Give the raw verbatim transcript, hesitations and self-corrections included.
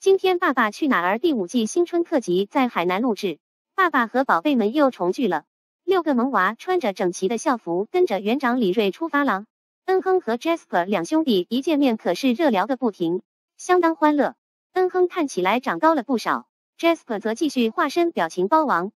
今天爸爸去哪儿第五季新春特辑在海南录制，爸爸和宝贝们又重聚了。六个萌娃穿着整齐的校服，跟着园长李瑞出发了。恩亨和 Jasper 两兄弟一见面可是热聊个不停，相当欢乐。恩亨看起来长高了不少， Jasper 则继续化身表情包王，